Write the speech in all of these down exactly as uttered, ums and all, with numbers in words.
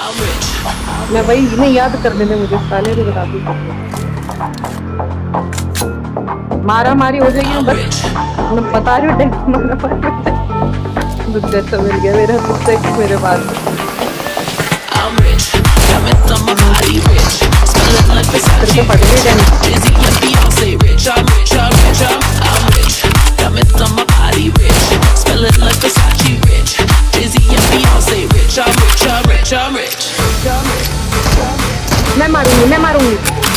मैं वही इन्हें याद कर देने मुझे साले को बता दूँ मारा मारी हो जाएगी बस मैं बता रही हूँ डेथ मारा मारी दुख जैसा मिल गया मेरा दुख से मेरे पास तेरे को पड़ गई मैं मारूंगी मैं मारूंगी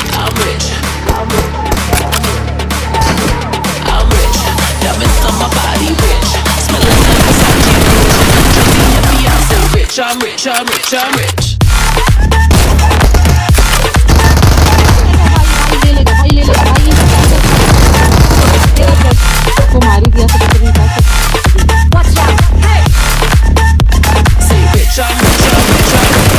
I'm rich, I'm rich, I'm rich. मारी दिया तो नहीं था Watch out, hey. Say rich, I'm rich, I'm rich, I'm rich.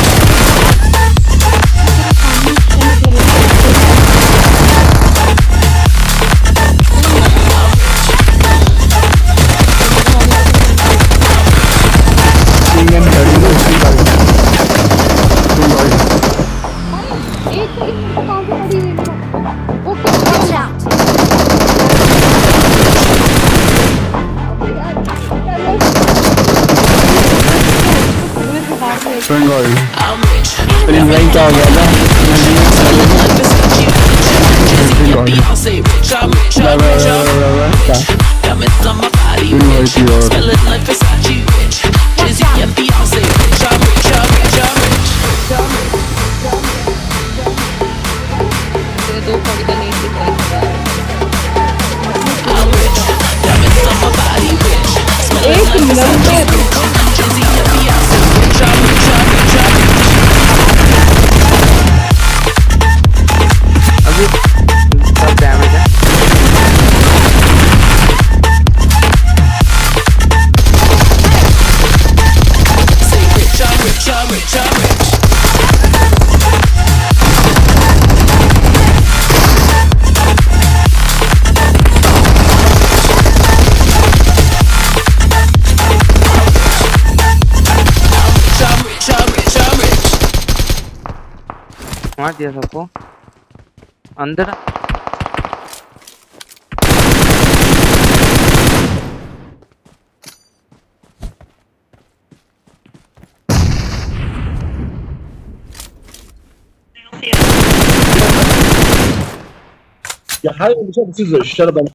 Rank क्या हो गया था? एक मिनट मार दिया सबको अंदर Ja, hi, und ich habe diese Stelle beim